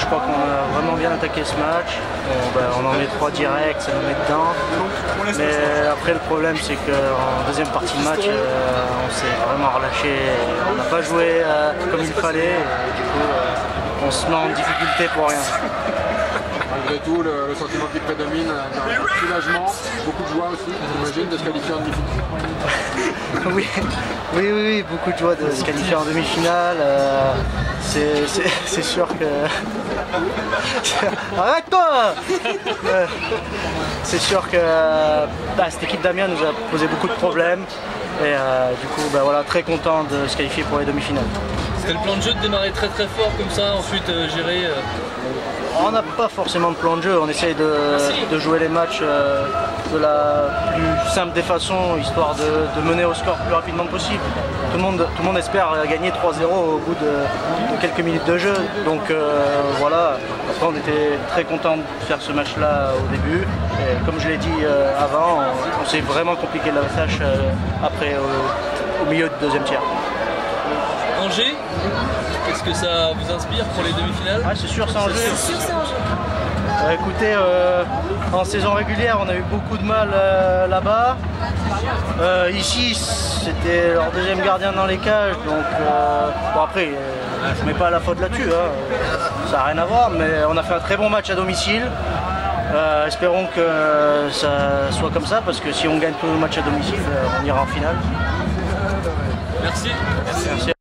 crois qu'on a vraiment bien attaqué ce match. On en met 3 directs, ça nous met dedans. Mais après, le problème, c'est qu'en deuxième partie de match, on s'est vraiment relâché. On n'a pas joué comme il fallait. Et du coup, on se met en difficulté pour rien. Malgré tout, le sentiment qui prédomine, un soulagement, beaucoup de joie aussi, j'imagine, de se qualifier en demi-finale. Oui, beaucoup de joie de se qualifier en demi-finale. C'est sûr que... Arrête-toi. C'est sûr que cette équipe d'Amiens nous a posé beaucoup de problèmes. Et du coup, voilà, très content de se qualifier pour les demi-finales. C'était le plan de jeu de démarrer très fort comme ça, ensuite gérer On n'a pas forcément de plan de jeu, on essaye de jouer les matchs de la plus simple des façons, histoire de mener au score le plus rapidement possible. Tout le monde espère gagner 3-0 au bout de quelques minutes de jeu. Donc voilà, après on était très content de faire ce match-là au début. Et comme je l'ai dit avant, on s'est vraiment compliqué la tâche après au milieu du deuxième tiers. Angers, qu'est-ce que ça vous inspire pour les demi-finales? C'est sûr, c'est Angers. Écoutez, en saison régulière, on a eu beaucoup de mal là-bas. Ici, c'était leur deuxième gardien dans les cages, donc bon après, je ne mets pas la faute là-dessus, ça n'a rien à voir, mais on a fait un très bon match à domicile. Espérons que ça soit comme ça, parce que si on gagne tous nos matchs à domicile, on ira en finale. Merci. Merci.